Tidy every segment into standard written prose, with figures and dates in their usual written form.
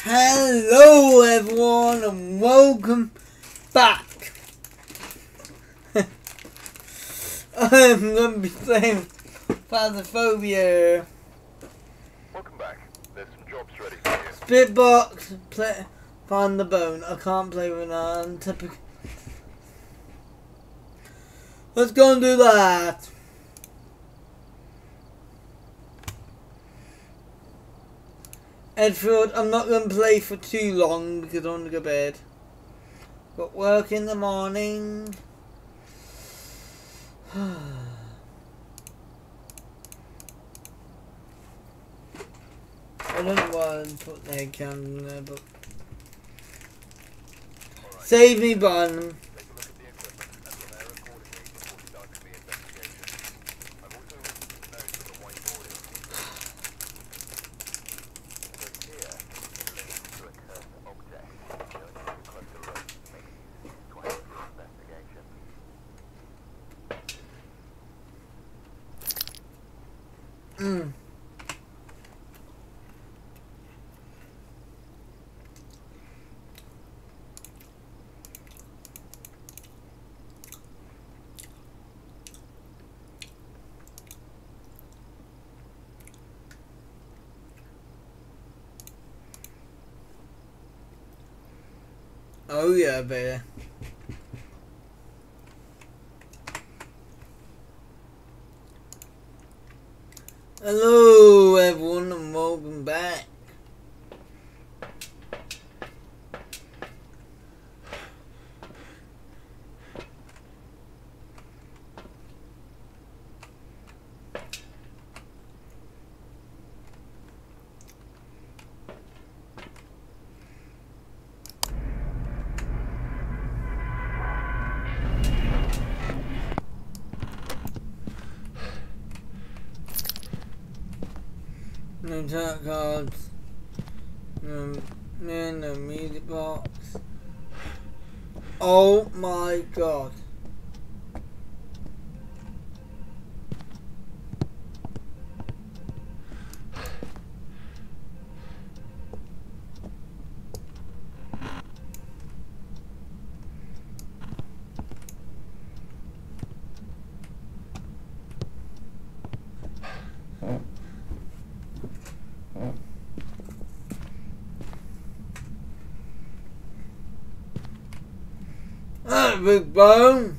Hello everyone and welcome back. I'm going to be playing Phasmophobia. Welcome back. There's some jobs ready for you. Spitbox, find the bone. I can't play with an typical. Let's go and do that. Edgefield, I'm not going to play for too long because I want to go to bed. Got work in the morning. I don't want to put the head cam in there, but Right. save me button. Take a look at the equipment and prepare accordingly before conducting the investigation. I've also written some notes on the whiteboard. So here, link to a cursor object. Going to take a closer look to make it easy to access your investigation. Oh yeah, baby. Hello everyone and welcome back. No tarot cards. No music box. Oh my god. Alright, big bone.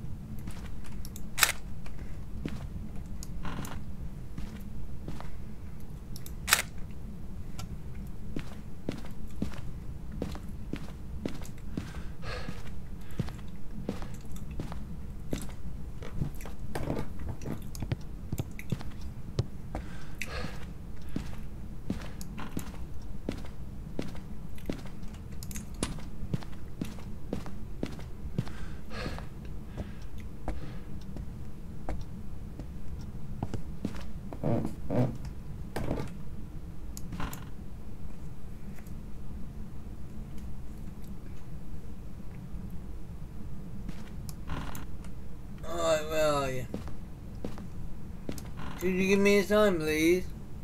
Alright, where are you? Could you give me a sign, please?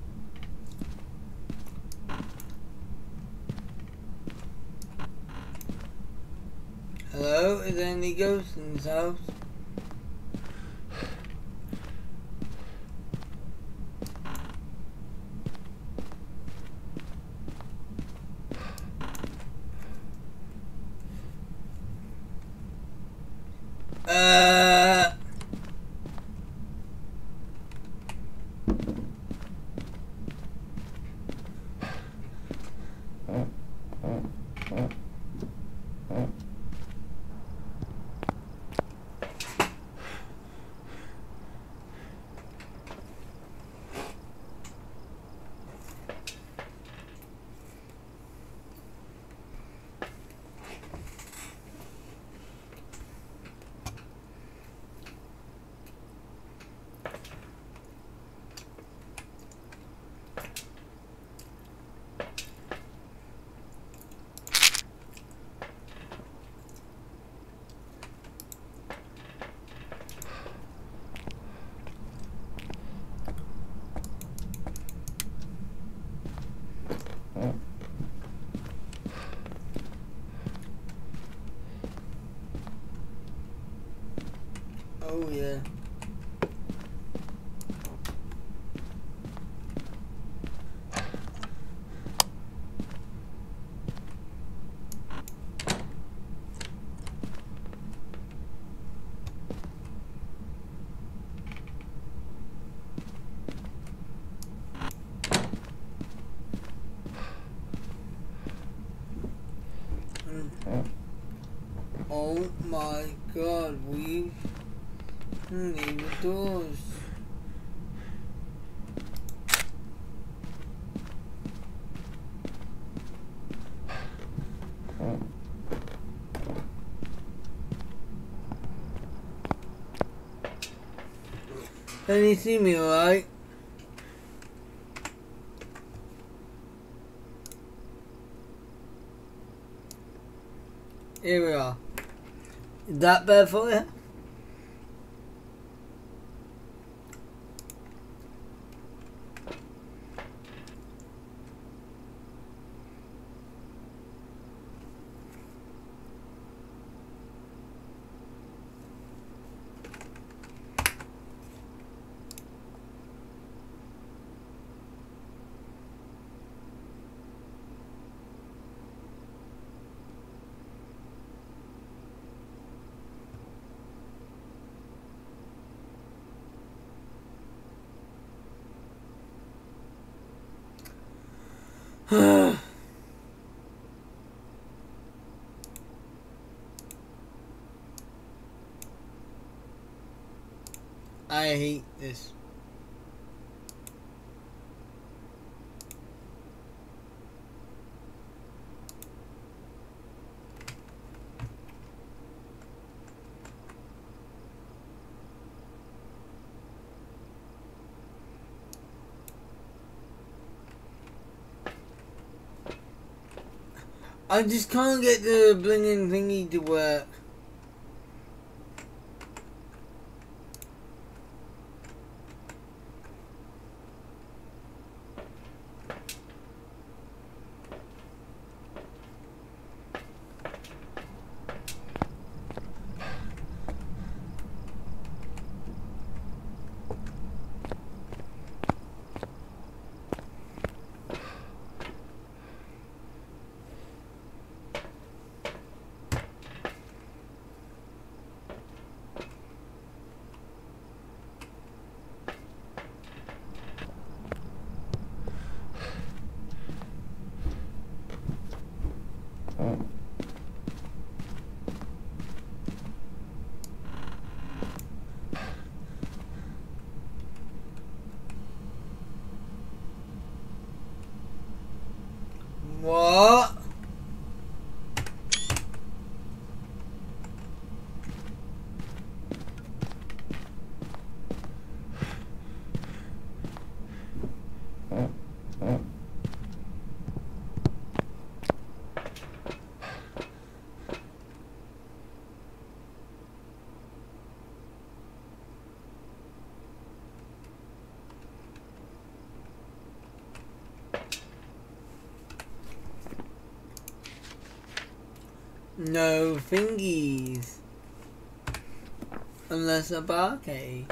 Hello? Is there any ghosts in this house? Oh my god, we need the doors. Can you see me alright? Here we are. Is that better for you? I hate this. I just can't get the blinging thingy to work. What? No thingies. Unless a barcade.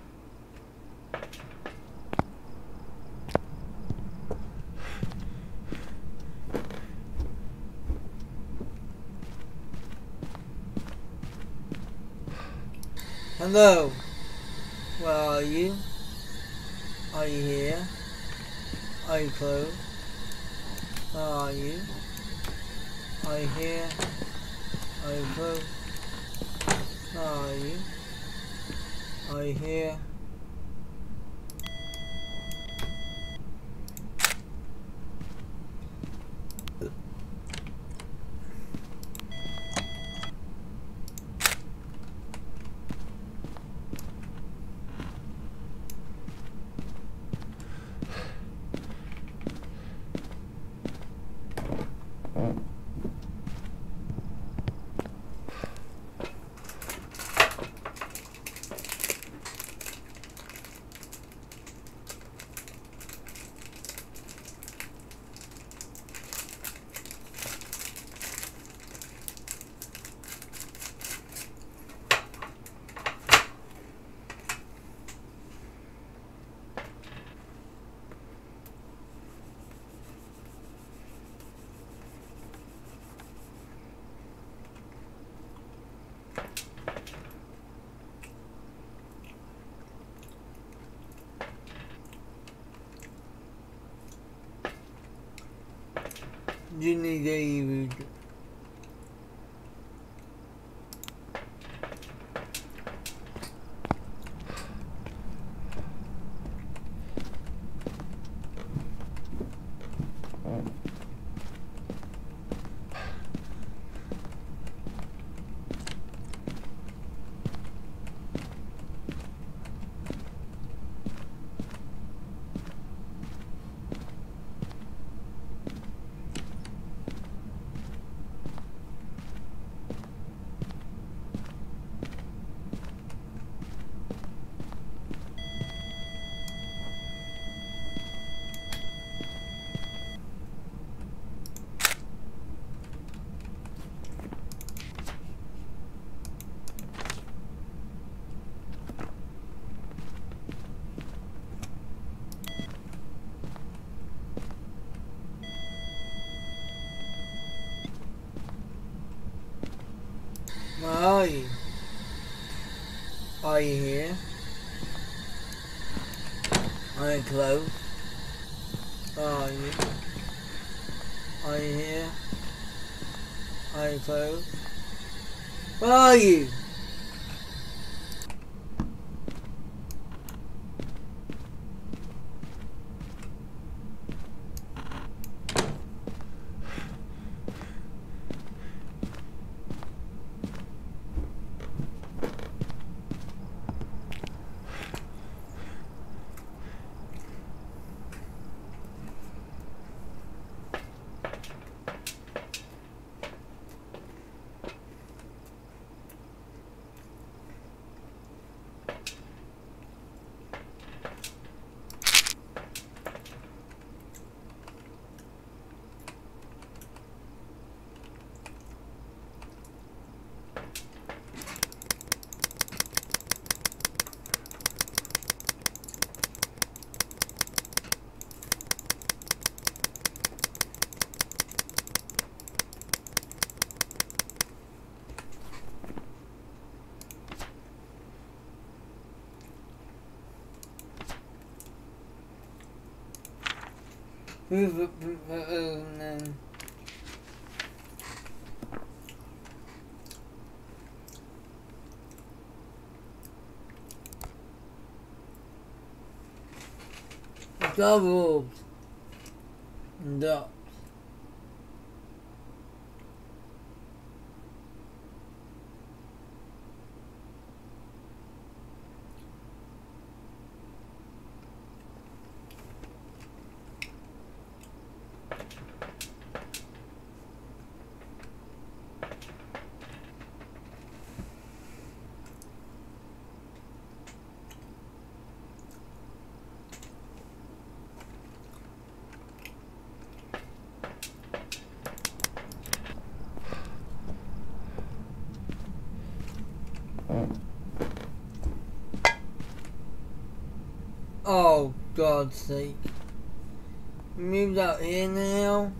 Hello. Where are you? Are you here? Are you close? Where are you? Are you here? Are you close? Where are you? Are you here? You need a Where are you? Are you here? Are you close? Where are you? Are you here? Are you close? Where are you? Double and up. Oh, God's sake. Moved out here now.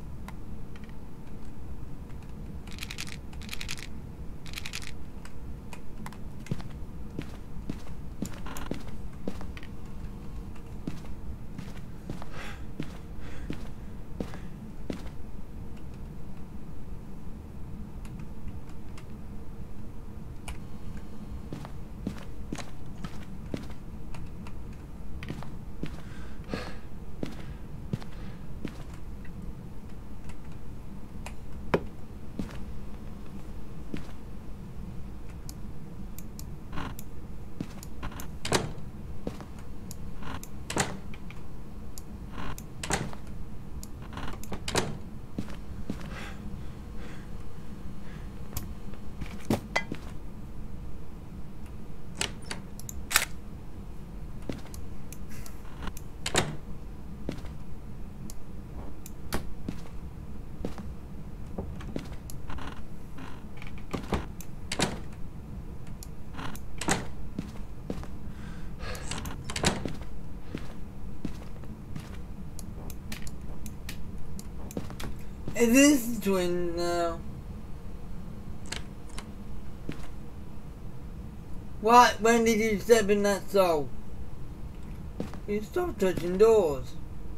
It is twin now. What? When did you step in that soul? You stop touching doors.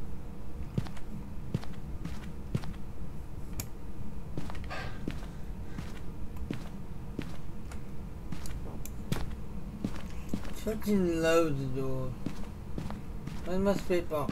Touching loads of doors. Where's my spit box?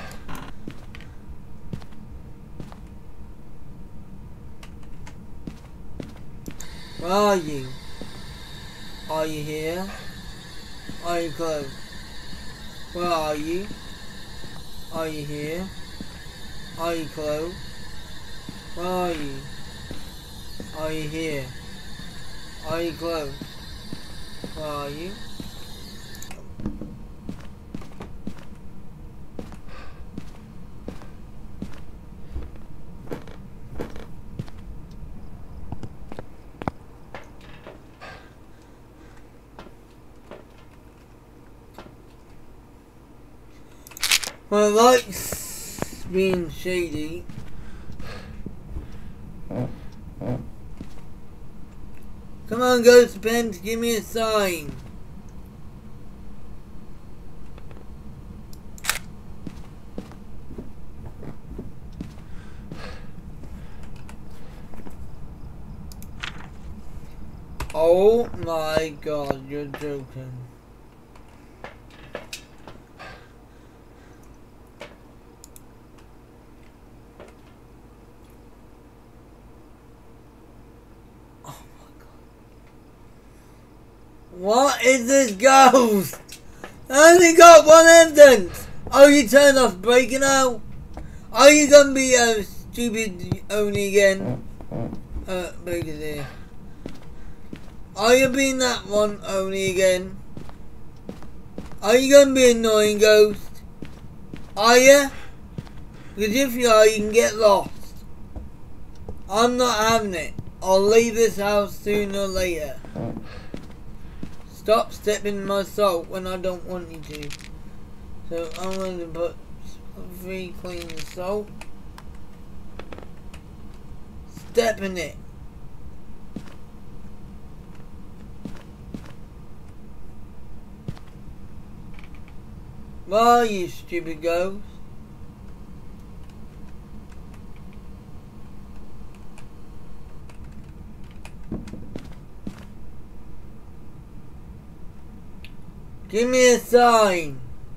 Where are you? Are you here? Are you close? Where are you? Are you here? Are you close? Where are you? Are you here? Are you close? Where are you? Well, I like being shady. Come on, Ghost Pants, give me a sign. Oh my god, you're joking. What is this ghost? I only got one evidence. Oh, you turned off breaking out? Are you gonna be stupid only again? Breaking here. Are you being that one only again? Are you gonna be annoying ghost? Are you? Because if you are, you can get lost. I'm not having it. I'll leave this house sooner or later. Stop stepping in my salt when I don't want you to. So I'm going to put 3 clean salt. Step in it. Well, you stupid ghost. Give me a sign.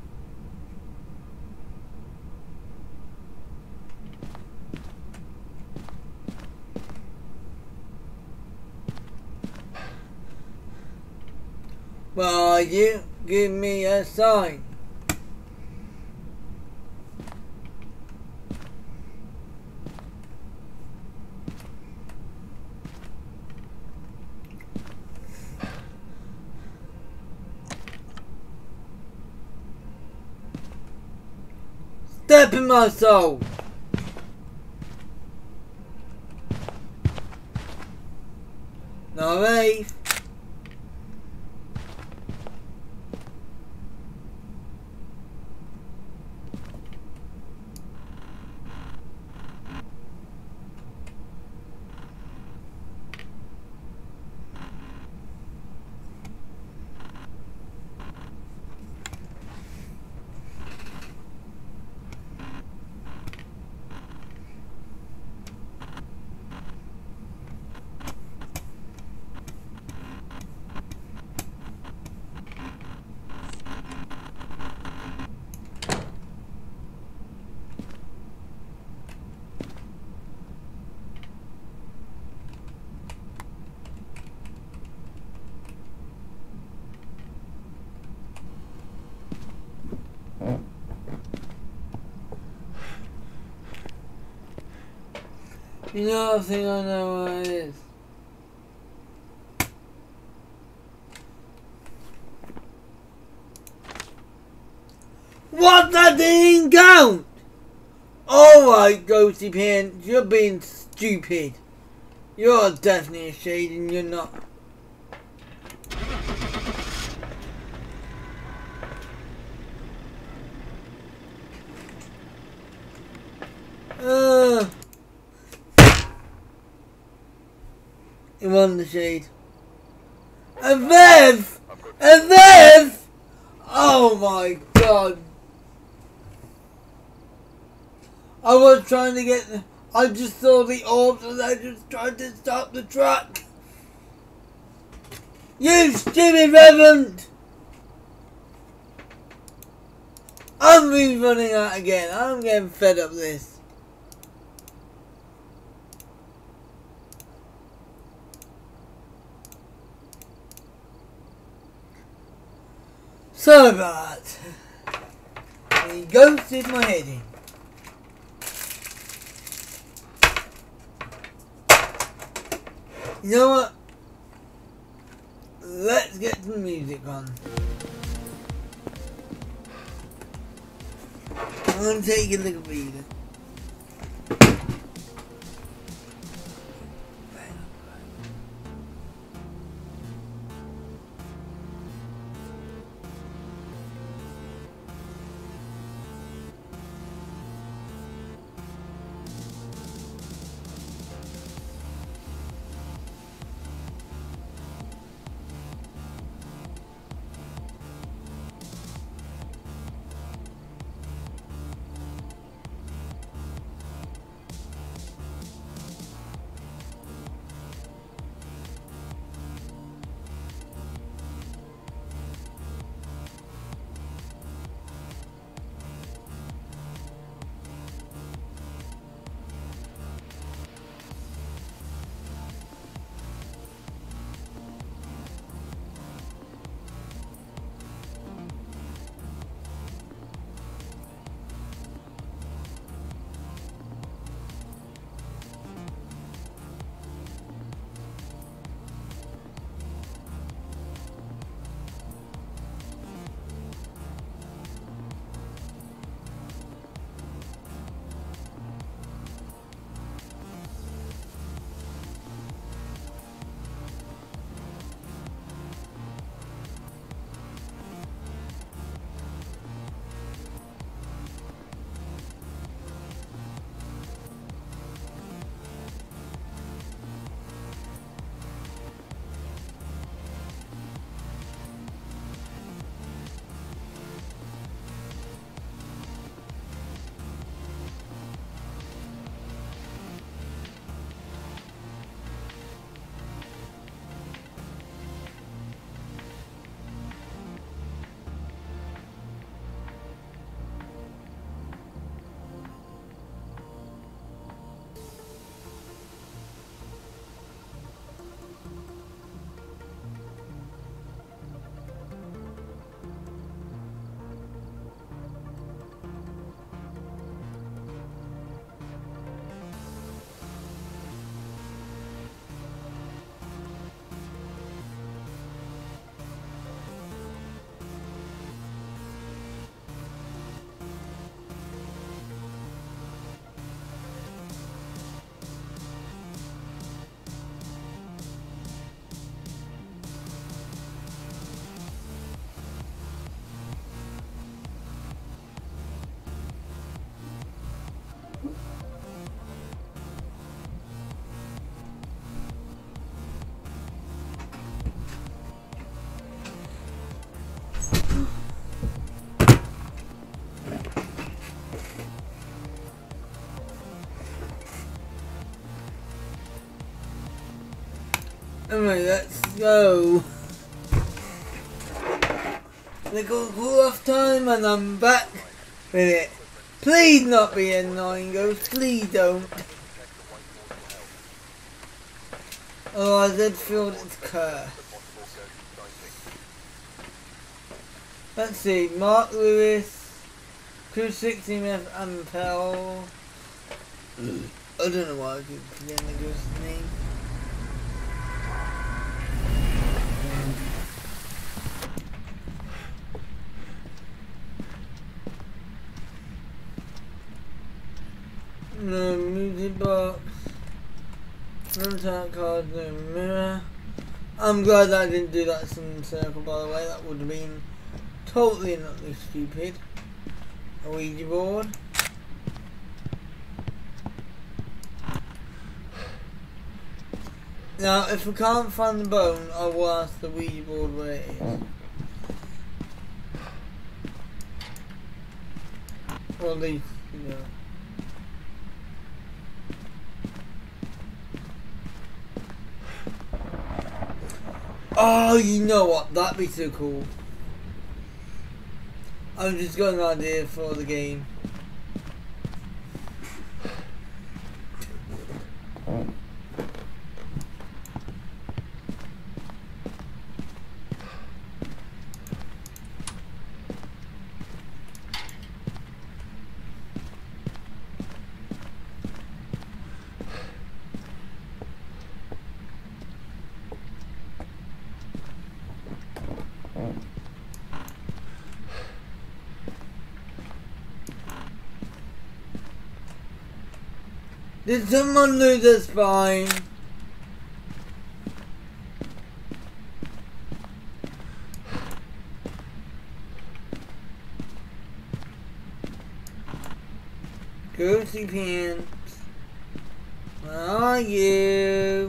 Well, you give me a sign. Step in my soul. No, Rafe. You know, I think I know what it is. What? That didn't count! Alright, Ghosty Pants, you're being stupid. You're definitely a shade and you're not. It wasn't the shade. A Viv! A Viv! Oh my god. I was trying to get... I just saw the orbs and I just tried to stop the truck. You stupid reverend! I'm rerunning that again. I'm getting fed up with this. Sorry about that. He ghosted my head in. You know what? Let's get some music on. I'm gonna take a little breather. Anyway, let's go. Little cool off time and I'm back with it. Please not be annoying, Ghost. Please don't. Otherwise I'd feel it's cursed. Let's see, Mark Lewis, Crew 16F Ampel. I don't know why I keep forgetting the ghost's name. No music box. No tarot card, no mirror. I'm glad I didn't do that in circle, by the way. That would have been totally and utterly stupid. A Ouija board. Now, if we can't find the bone, I will ask the Ouija board where it is. Or at least, you know. Oh, you know what? That'd be so cool. I've just got an idea for the game. Did someone lose their spine? Ghosty Pants, where are you?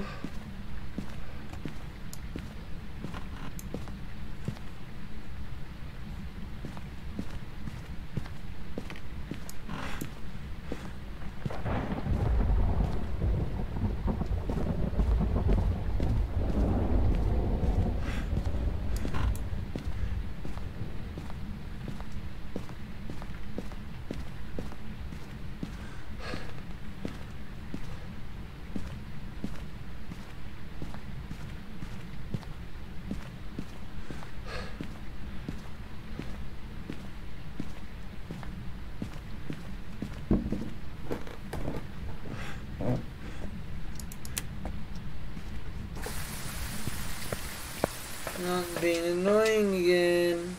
Not being annoying again.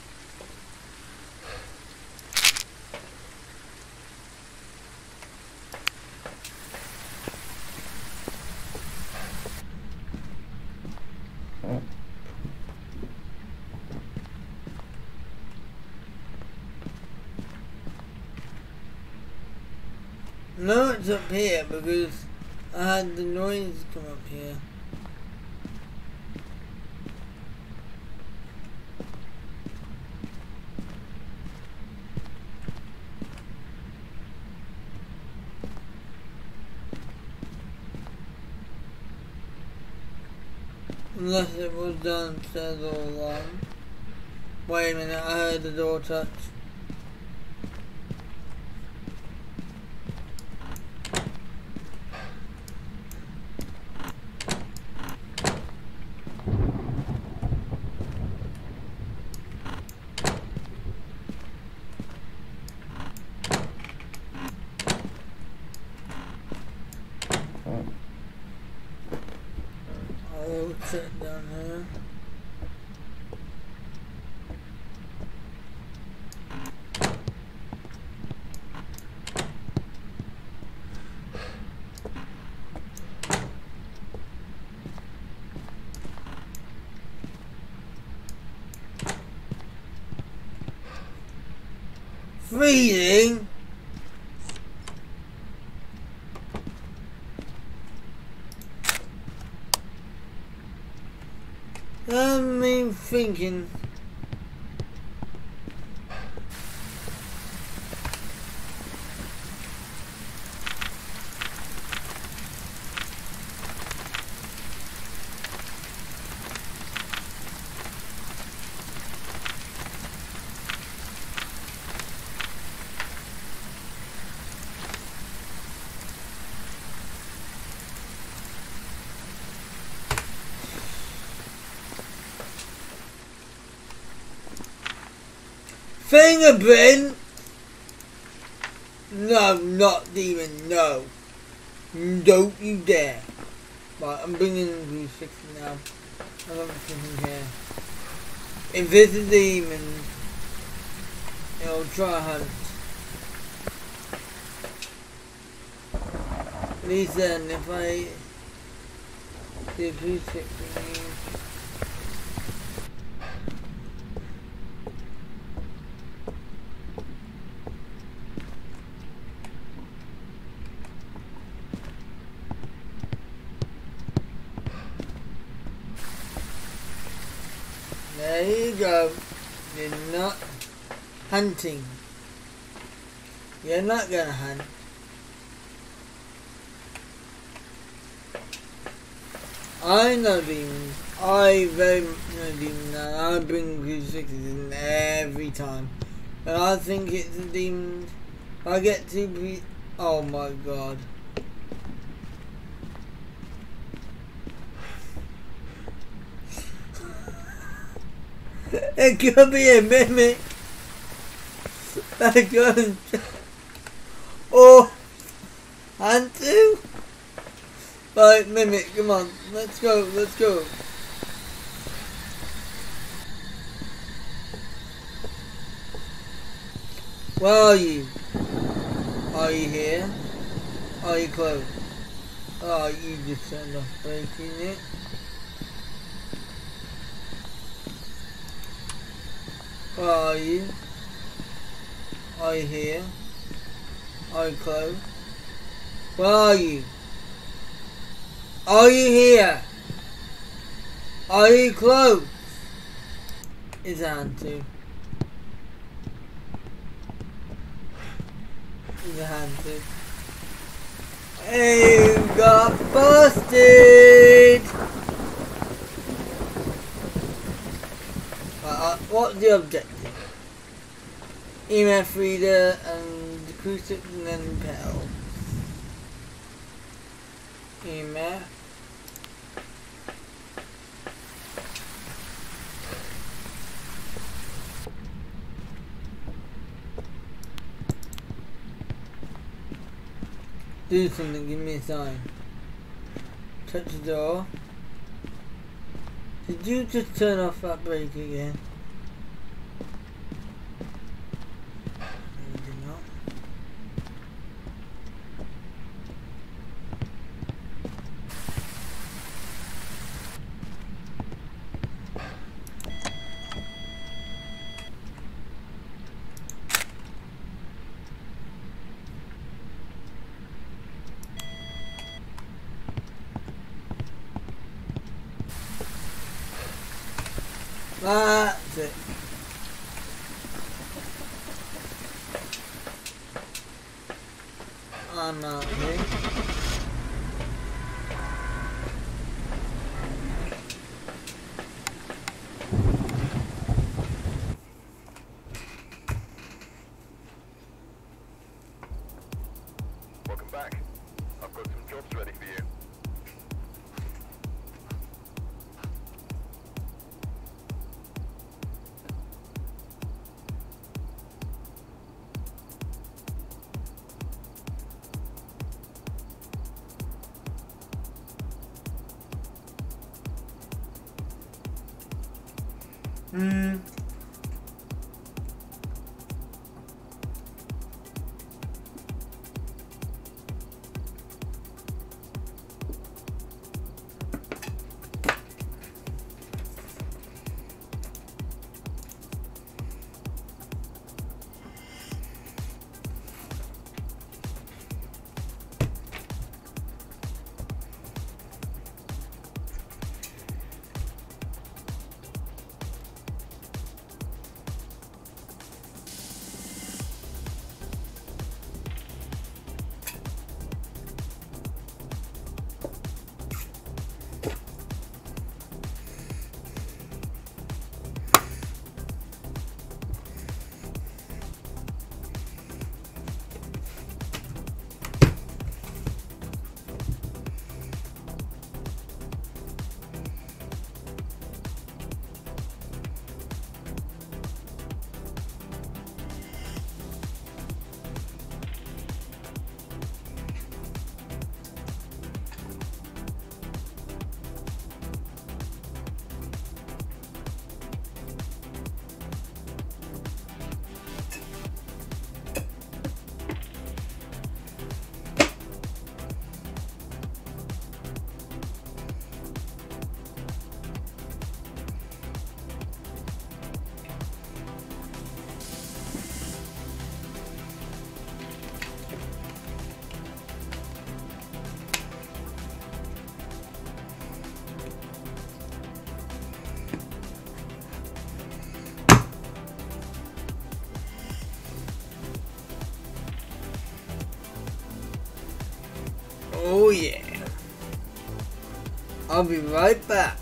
No, it's up here because I had the noise come up here. Unless it was downstairs all along. Wait a minute, I heard the door touch. I'll sit down here. Freezing? I'm thinking. Fingerprint? No, not demon, no. Don't you dare. Right, I'm bringing the 60 now. I don't fucking care. If this is a demon, it'll try hunt. At least then, if I do 360, there you go. You're not hunting. You're not gonna hunt. I know demons. I very much know demons, and I bring crucifixes in every time. And I think it's a demon. I get to be. Oh my god. It could be a mimic. That could. Oh, and two. Right, mimic, come on, let's go, let's go. Where are you? Are you here? Are you close? Oh, you just turned off breaking it. Where are you? Are you here? Are you close? Where are you? Are you here? Are you close? It's hand too. It's a hand too. Hey, you got busted! What's the objective? EMF reader and the crucifix and then pedal. EMF. Do something, give me a sign. Touch the door. Did you just turn off that brake again? No, you did not. That's it. I'm out here. Welcome back. I've got some jobs ready for you. I'll be right back.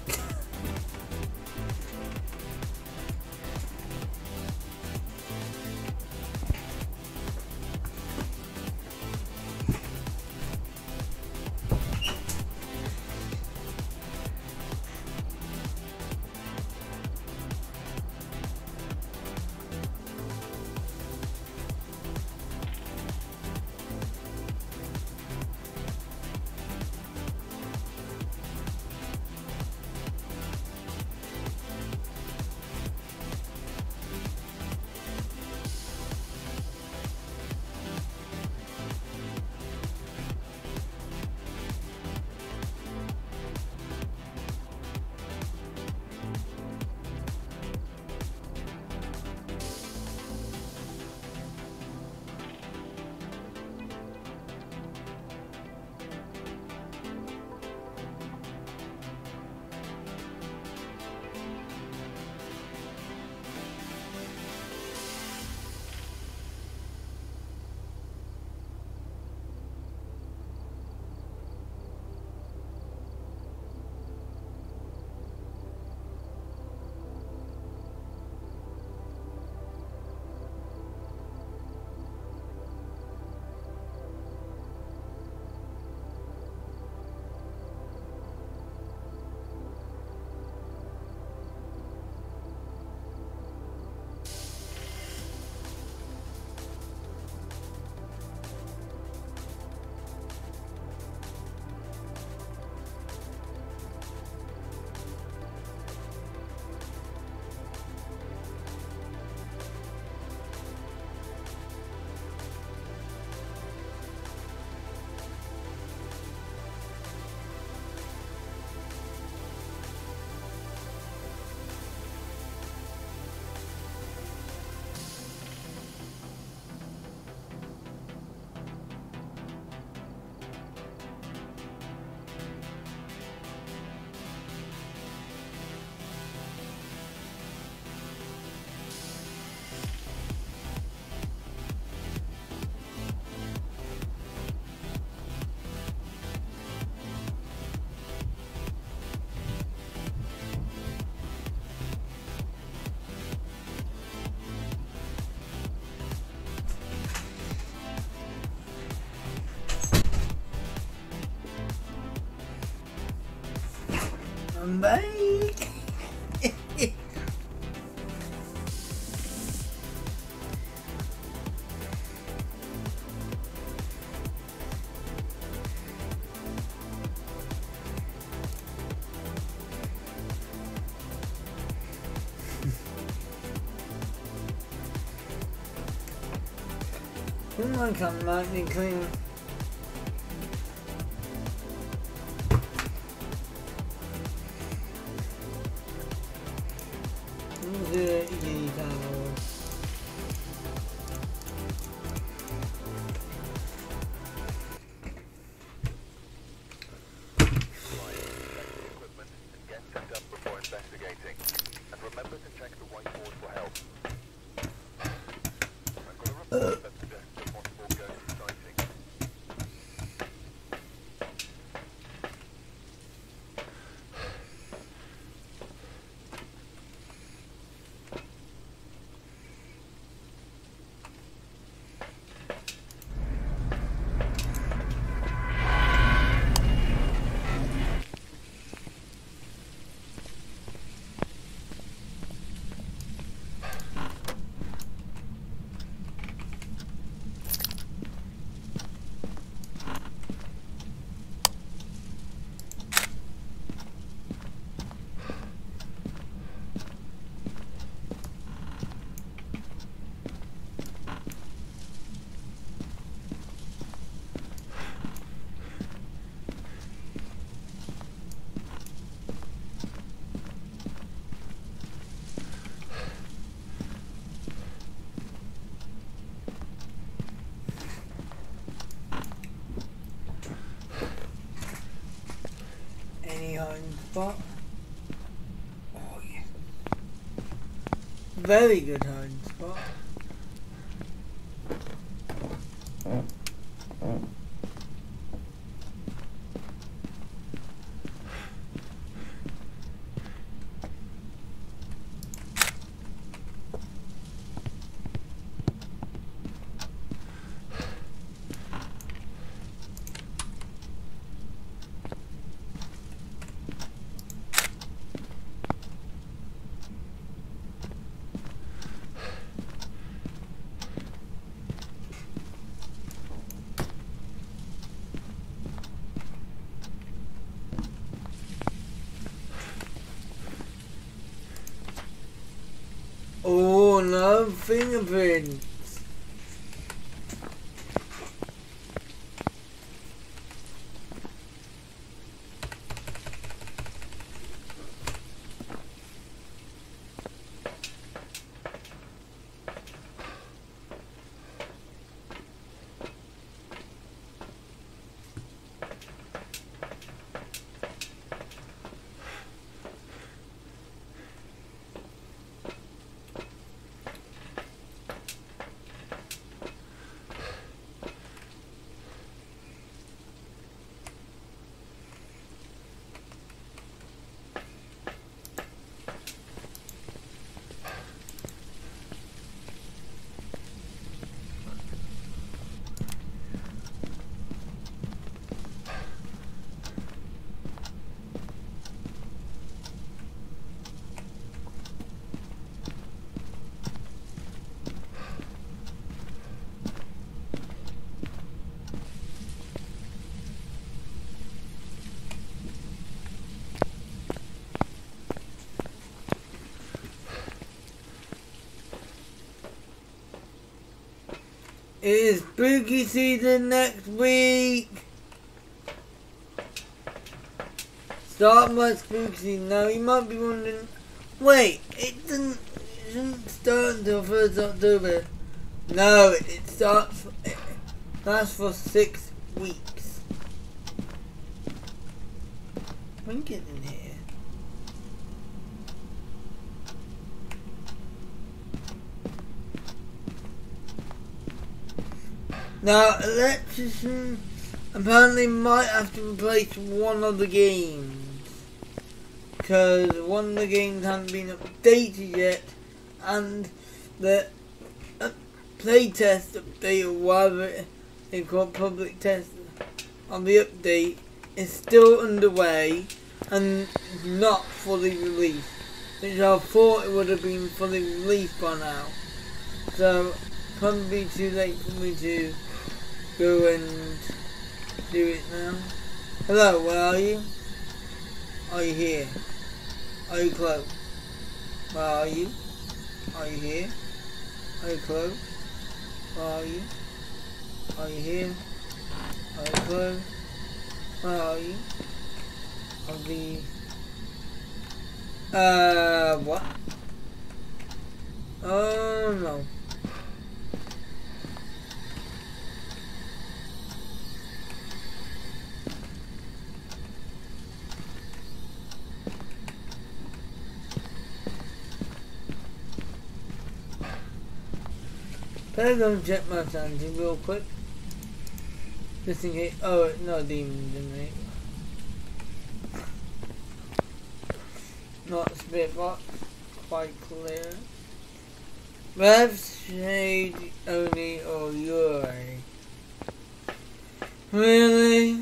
I'm back. Come on, come lightning clean. Hiding spot. Oh yeah. Very good hiding spot. no, fingerprints. It is spooky season next week. Start my spooky season. Now you might be wondering, wait, it doesn't start until 1st October. No, it lasts for 6 weeks. When you get in here. Now, Electrician apparently might have to replace one of the games. Because one of the games hasn't been updated yet. And the playtest update, or whatever they call public test on the update, is still underway and not fully released. Which I thought it would have been fully released by now. So, probably too late for me to go and do it now. Hello, where are you? Are you here? Are you close? Where are you? Are you here? Are you close? Where are you? Are you here? Are you close? Where are you? What? Oh no. Better go and check my sanity real quick. Just in case. Oh, no demons in it. Not spit box. Quite clear. Left shade only or Yuri. Really?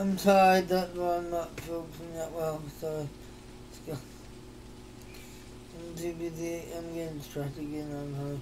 I'm tired, that's why I'm not focusing that well, so let's go. I'm too busy, I'm getting distracted again, I'm sorry.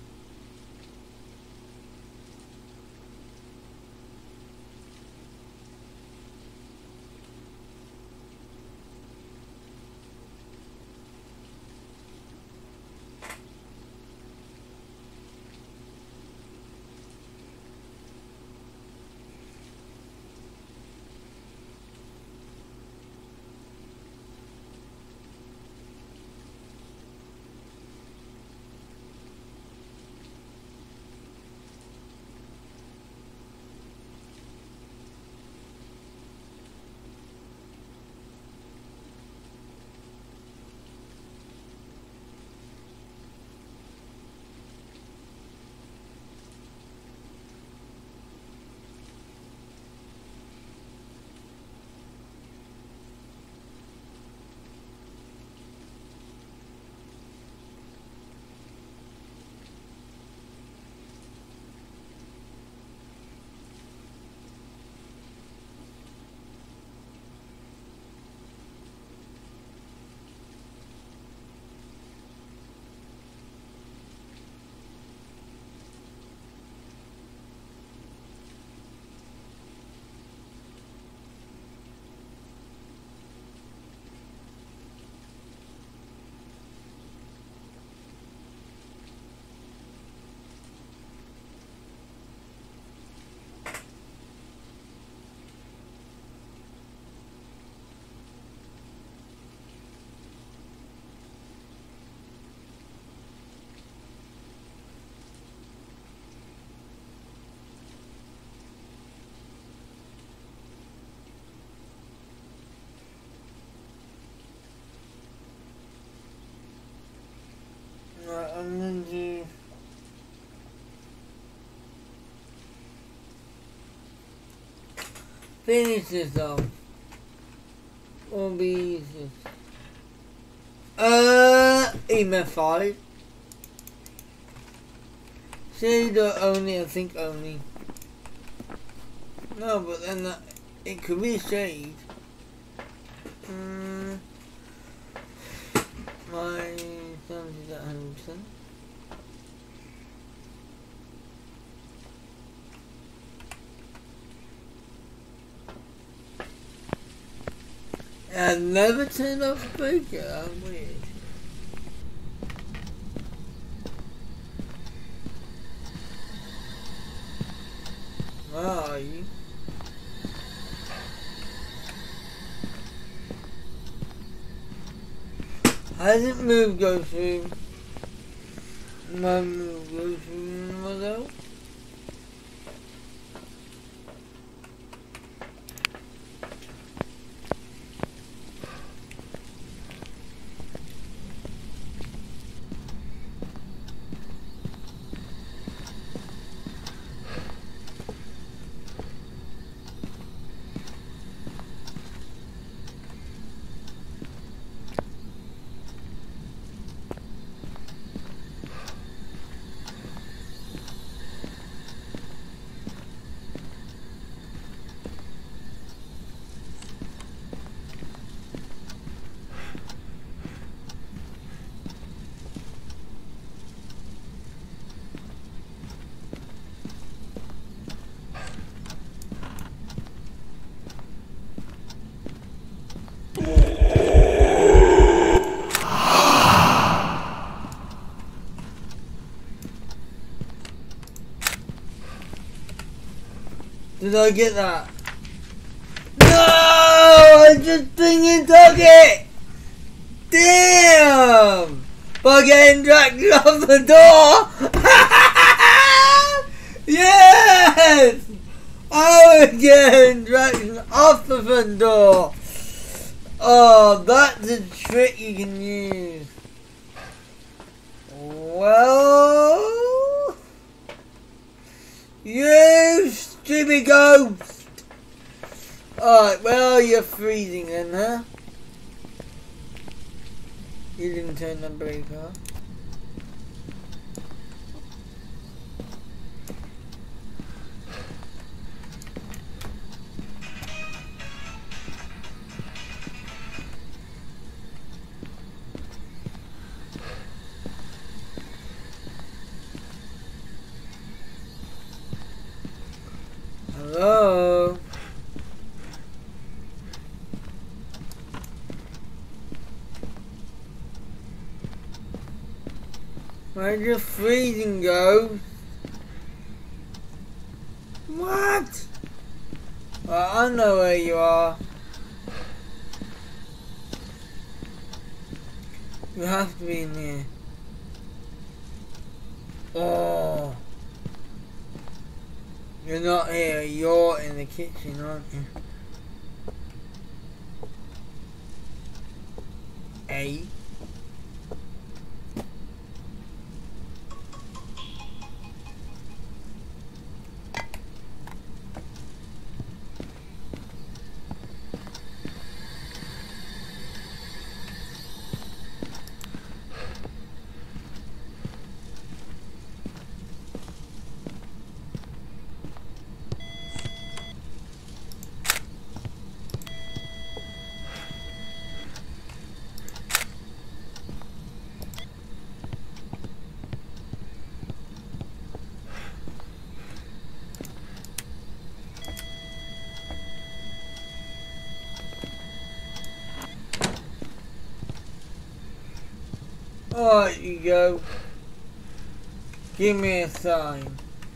I'm going to finish this off. Or be easy. Email 5. Shade or only, I think only. No, but then it could be shade. My sound is at 100%. I never turned off the speaker. I'm weird. Where are you? Hasn't moved go through. My move go through myself. Did I get that? No! I just thinking took it! Damn! By getting dragged off the door! Yes! I was getting dragged off the front door! Oh, that's a trick you can use. Well... You stupid ghost! Alright, well you're freezing then, huh? You didn't turn the brake off. Hello? Where'd your freezing go? What? Well, I know where you are. You have to be in here. Oh. You're not here, you're in the kitchen, aren't you? A. Alright, you go. Give me a sign.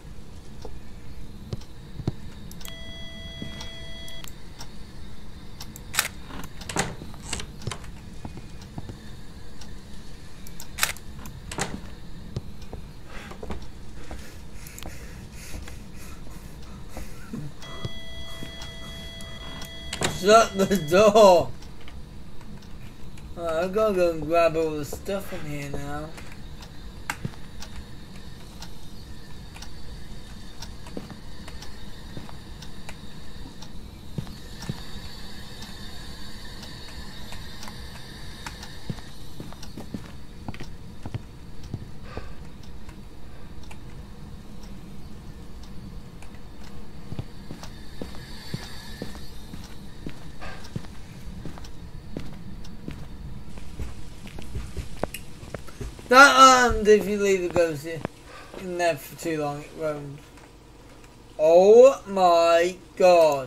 Shut the door! Alright, I've gotta go and grab all the stuff in here now. That if you leave the ghost in there for too long, it roams. Oh my god.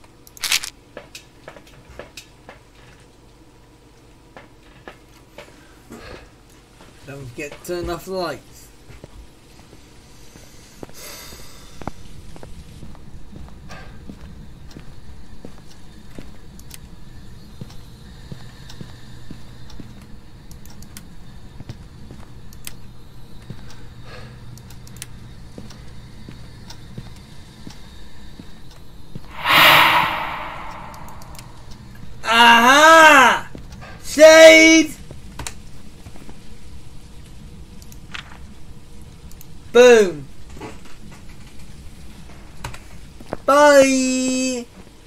Don't forget to turn off the lights. Aha! Shade! Boom! Bye!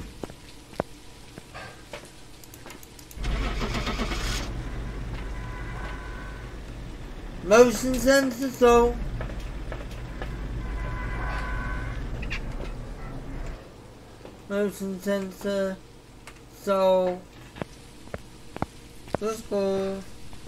Motion sensor, so motion sensor, so let's go.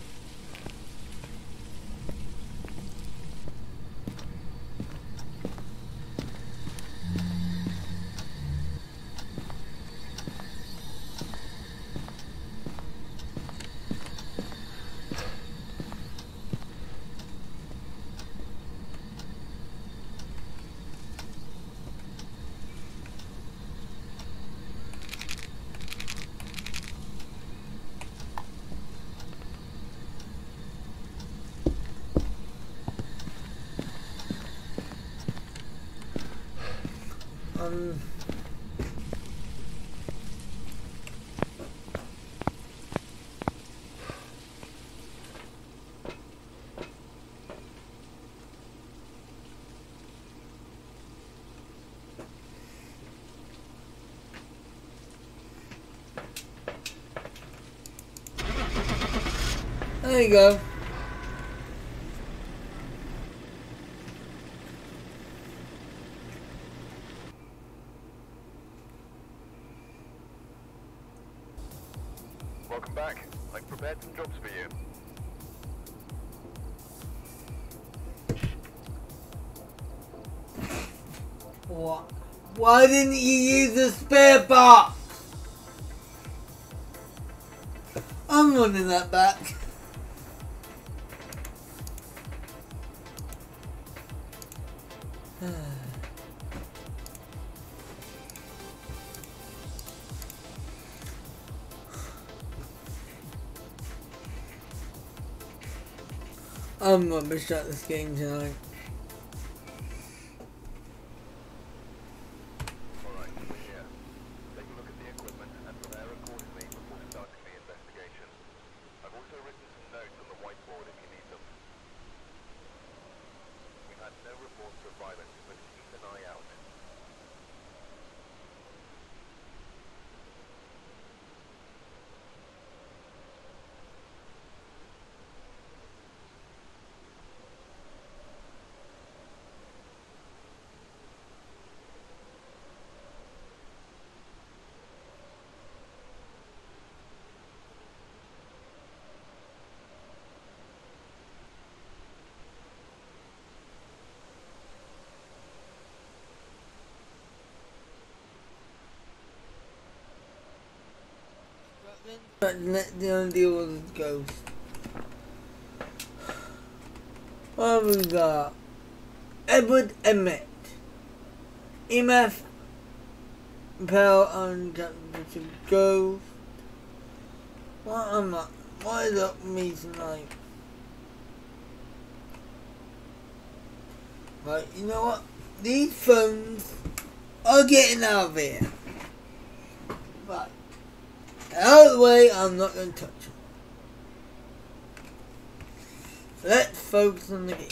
There you go. Welcome back. I've prepared some jobs for you. What? Why didn't you use the spare box? I'm running that back. I'm rubbish at this game tonight. Alright, we're here. Take a look at the equipment and prepare accordingly before starting the investigation. I've also written some notes on the whiteboard if you need them. We've had no reports of violence, but keep an eye out. But let the deal with the ghost. What have we got? Edward Emmett. EMF Pell and Captain Ghost. What am I? What is up with me tonight? Right, you know what? These phones are getting out of here. Right. Out of the way, I'm not going to touch them. Let's focus on the game.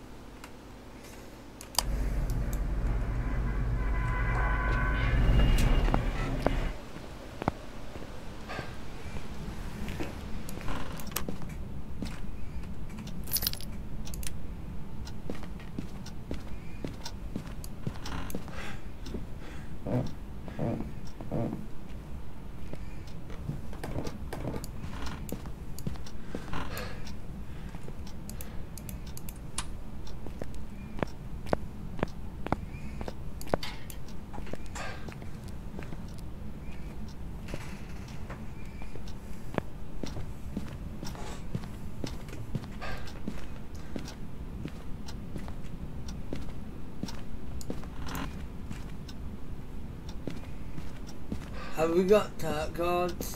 Have we got tarot cards?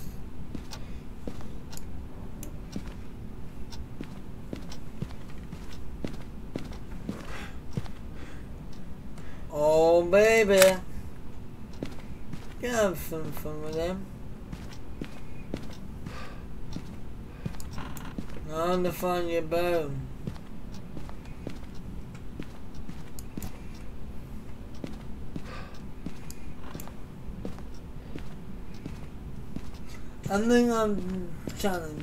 Oh baby, can have some fun with them. Time to find your bone. I think I'm challenged.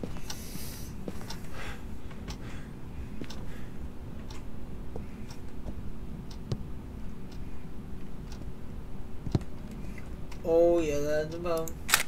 Oh yeah, that's the bone.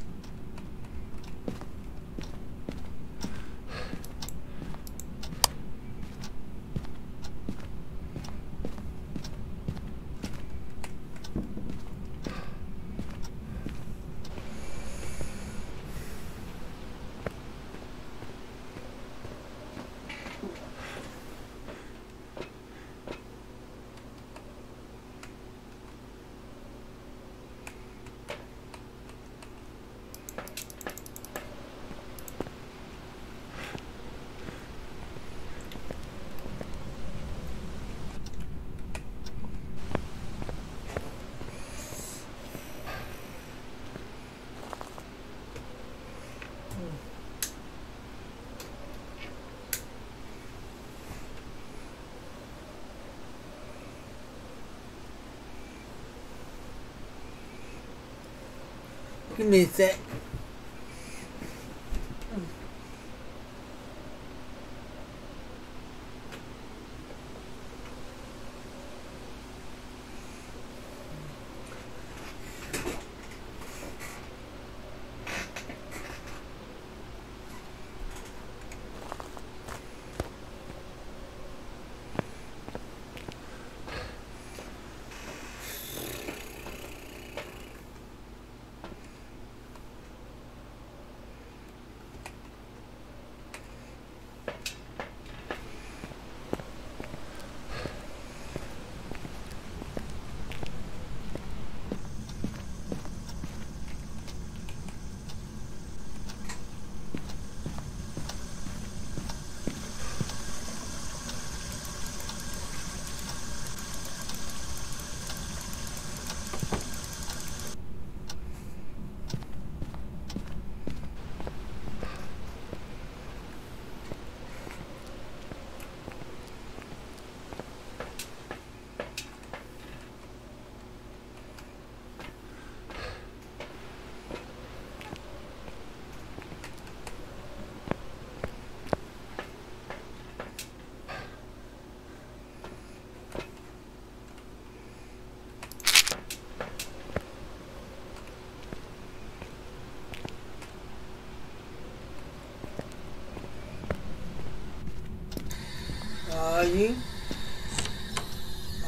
Give me a sec. Alright, we're here. Take a look at the equipment and prepare accordingly before starting the investigation. I've also written some notes on the whiteboard if you need them. We've had no reports of violence, but keep an eye out.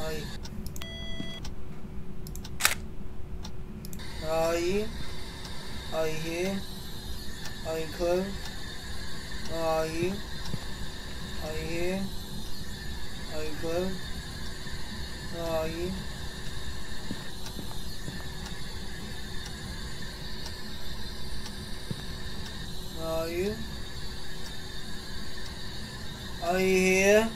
Are you? Are you here? Are you close? Are you? Are you here? Are you close? Are you? Are you? Are you here?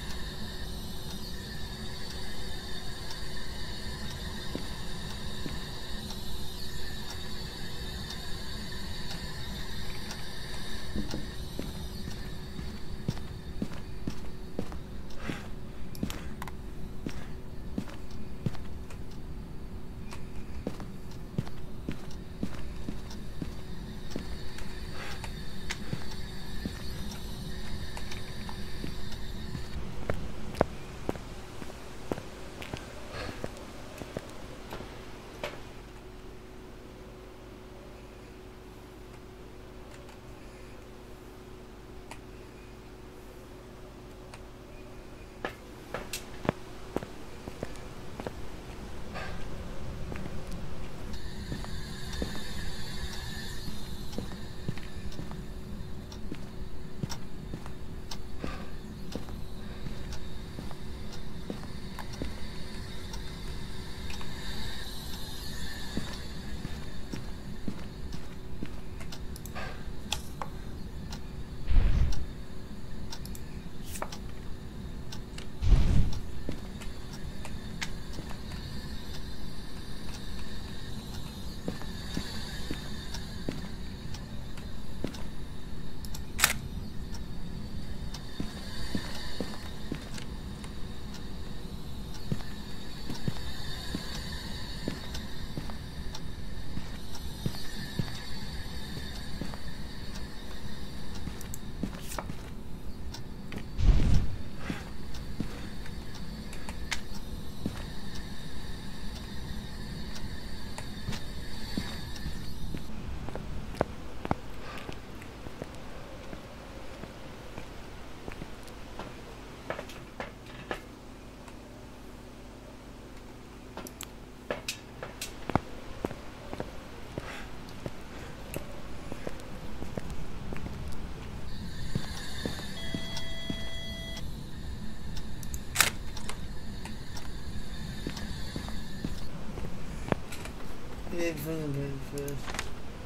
Get fingerprint first.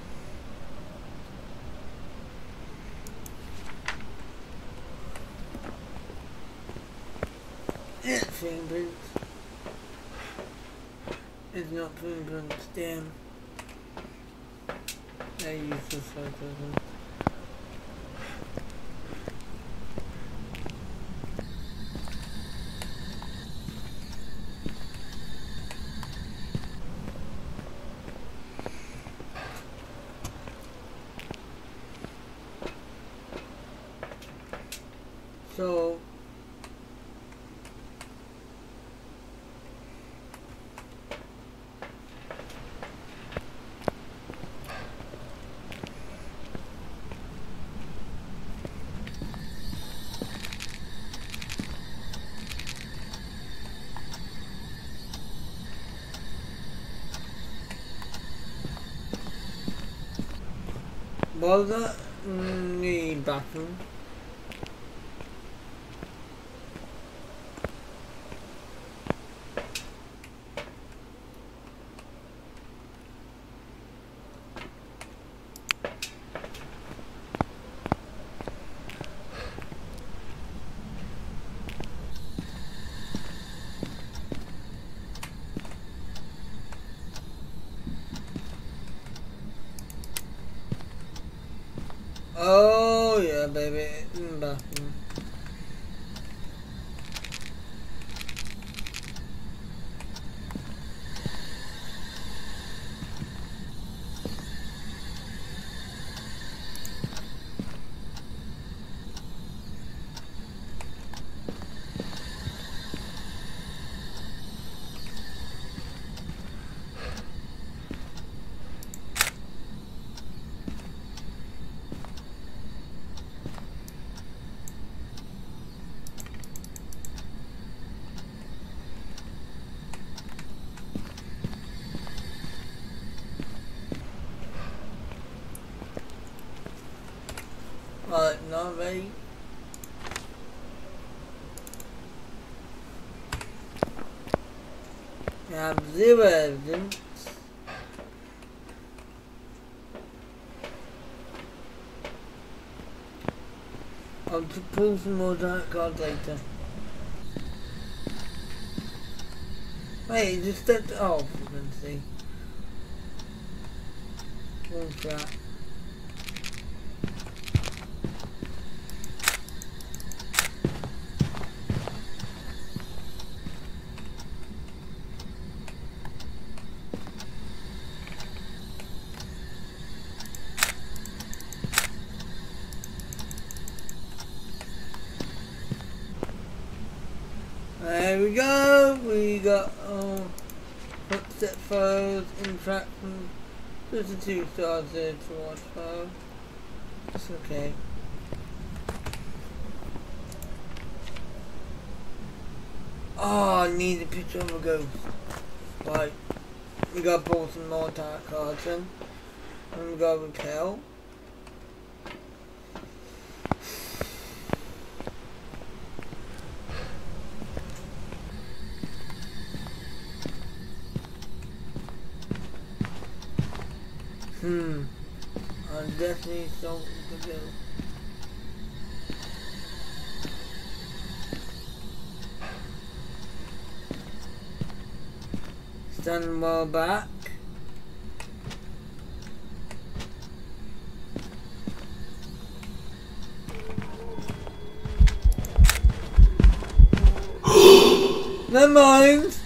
Yeah, fingerprints. It's not fingerprints, damn. I use this like that. So was that the bathroom? Oh yeah, baby, bathroom. mate. I have zero evidence. I'll pull some more dark cards later. Wait, just stepped off, you can see. One crap. There we go, we got footstep photos, interaction, just a 2 stars there to watch photo. It's okay. Oh, I need a picture of a ghost. Right, we gotta pull some more tarot cards in, and we gotta repel. I definitely something to do. Stand well back. Never mind.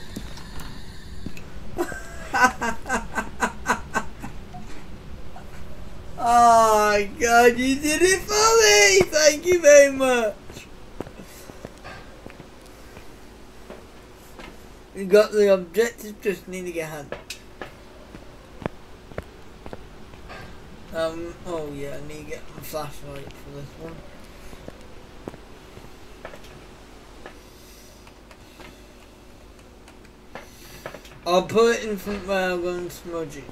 Oh my god, you did it for me! Thank you very much! We got the objective, just need to get hand. Oh yeah, I need to get my flashlight for this one. I'll put it in front where I'm going to smudge it.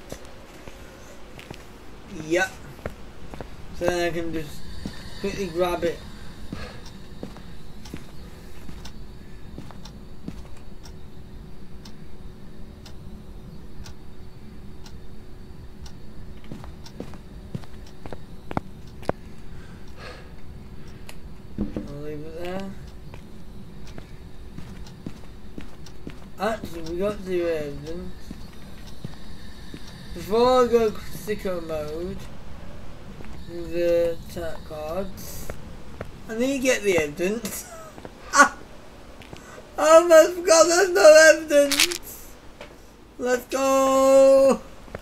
Yep. So then I can just quickly grab it. I'll leave it there. Actually, we got zero evidence. Before I go sicko mode, the tarot cards, I need to get the evidence. I almost forgot there's no evidence. Let's go.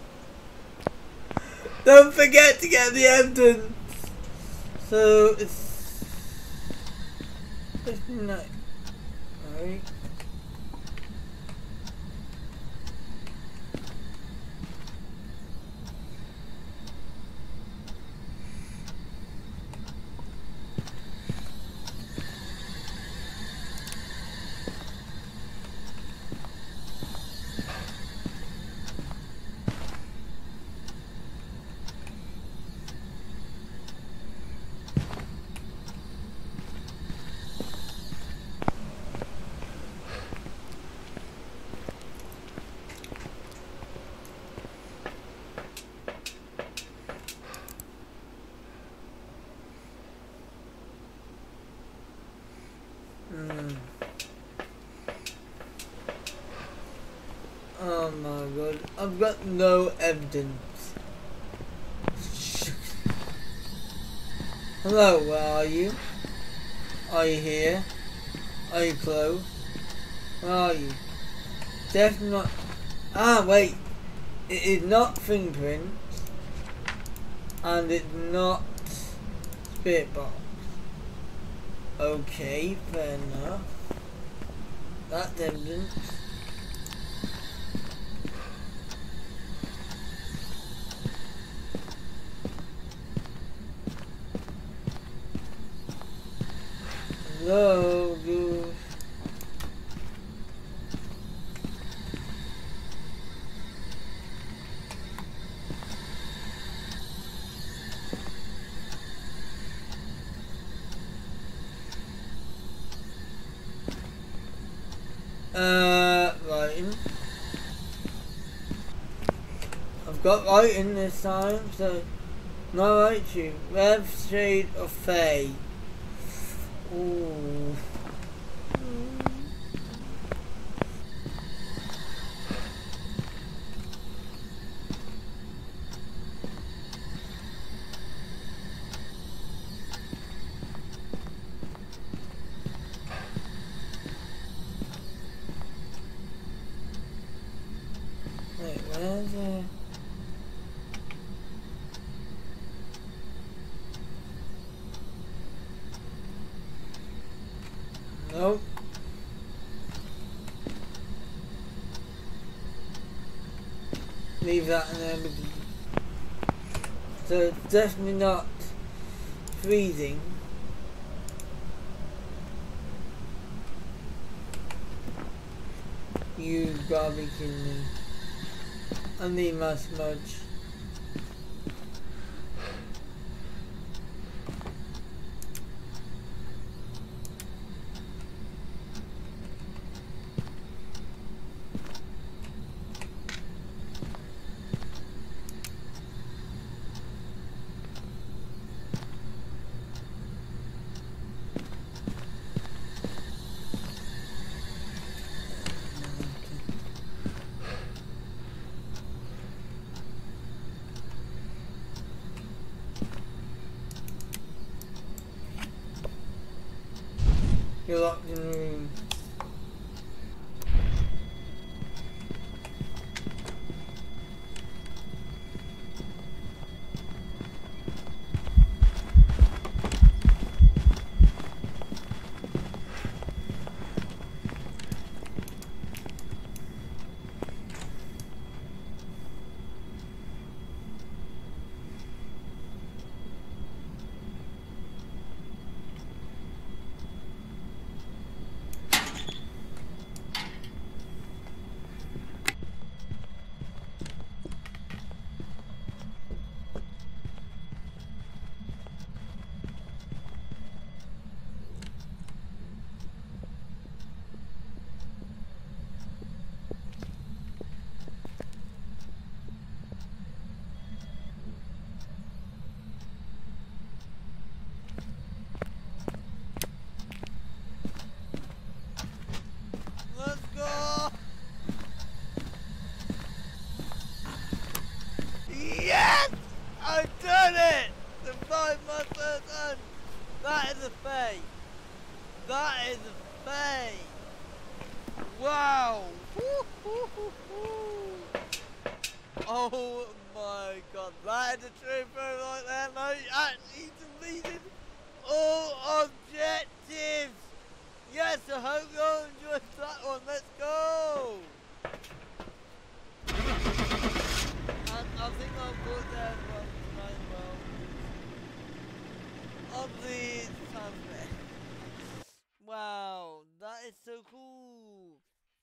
Don't forget to get the evidence. So it's 59. Alright. Oh my god, I've got no evidence. Hello, where are you? Are you here? Are you close? Where are you? Definitely not. Ah, wait. It is not fingerprints. And it's not spirit box. Okay, fair enough. That's evidence. Hello, goose. Writing. I've got writing this time, so no writing. Red shade of Fae. Ooh. Wait, where's it? Nope. Leave that in there. So it's definitely not freezing. You gotta be kidding me. I need my smudge. You're locked in the room. Let's go! Yes! I've done it! The 5 months done! That is a Fae! That is a Fae! Wow! Oh my god, that is a trooper right there, mate! Actually deleted all objectives! Yes, I hope you all enjoyed that one. Let's go! And I think I'll put that one tonight well. On the Sunday. Wow, that is so cool.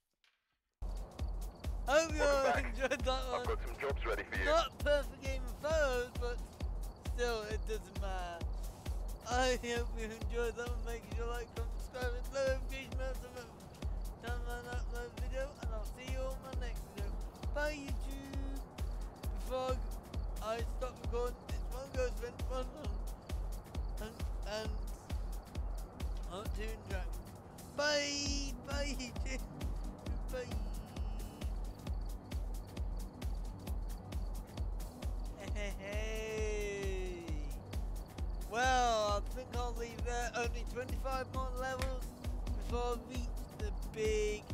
Hope you all enjoyed that one. I've got some jobs ready for you. Not perfect game of photos, but still, it doesn't matter. I hope you enjoyed that one. Make sure you like, comment, subscribe, and notification bells to turn on that upload video, and I'll see you on my next video. Bye YouTube! Before I stop recording, this one goes spend fun and I'm to interact. Bye! Bye YouTube! Bye! Hey! Well, I think I'll leave there. Only 25 more levels before I reach the big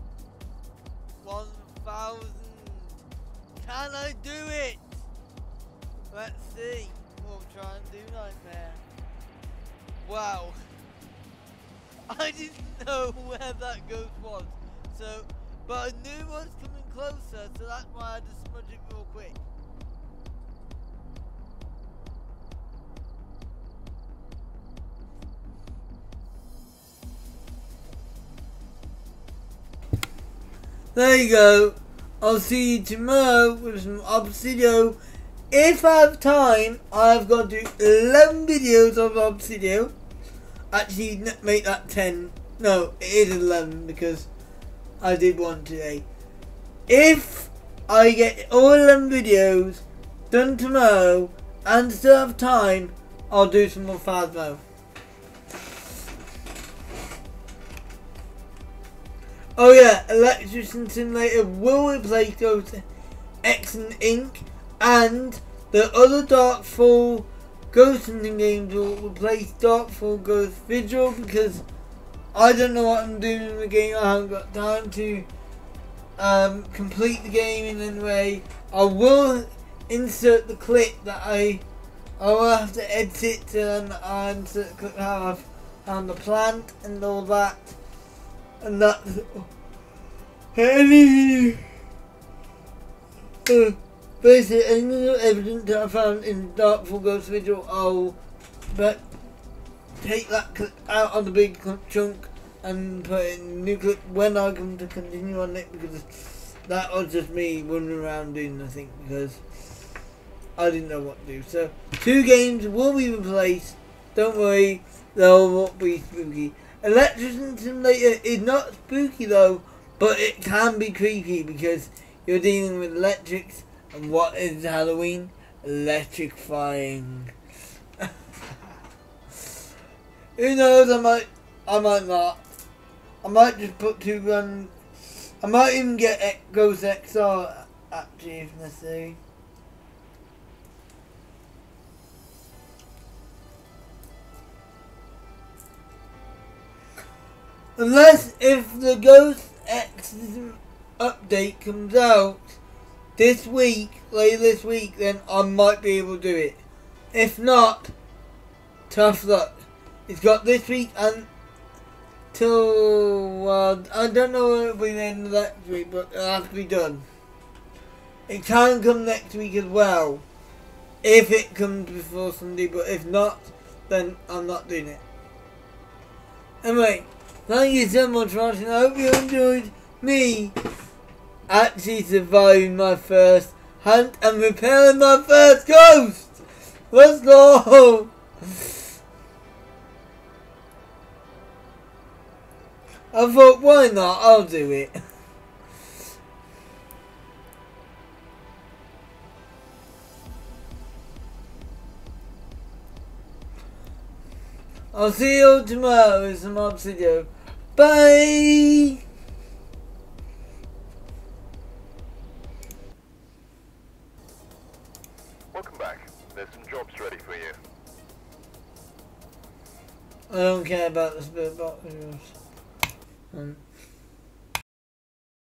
1,000. Can I do it? Let's see. We'll try and do Nightmare. Wow. I didn't know where that ghost was. So, but I knew it was coming closer, so that's why I had to smudge it real quick. There you go. I'll see you tomorrow with some Obsidio. If I have time, I've got to do 11 videos of Obsidio. Actually, make that 10. No, it is 11 because I did one today. If I get all them videos done tomorrow and still have time, I'll do some more Phasmo. Oh yeah, Electrician Simulator will replace Ghost X and Ink, and the other Darkfall Ghost Hunting games will replace Darkfall Ghost Vigil, because I don't know what I'm doing in the game. I haven't got time to complete the game in any way. I will insert the clip that I will have to edit it and insert the clip how I've found the plant and all that. And that's basically any new evidence that I found in Darkfall Ghost Vigil, I'll take that clip out of the big chunk and put in a new clip when I come to continue on it, because that was just me running around doing nothing because I didn't know what to do. So 2 games will be replaced. Don't worry, they won't be spooky. Electrician Simulator is not spooky though, but it can be creepy because you're dealing with electrics, and what is Halloween? Electrifying. Who knows, I might not. I might just put 2 guns. I might even get Ghost XR actually if necessary. Unless if the Ghost X update comes out this week, later this week, then I might be able to do it. If not, tough luck. It's got this week and till, I don't know when it'll be the end of next week, but it'll have to be done. It can come next week as well, if it comes before Sunday, but if not, then I'm not doing it. Anyway, thank you so much for watching. I hope you enjoyed me actually surviving my first hunt and repairing my first ghost. Let's go! I thought, why not? I'll do it. I'll see you all tomorrow with some Obsidio. Bye! Welcome back. There's some jobs ready for you. I don't care about the spirit box.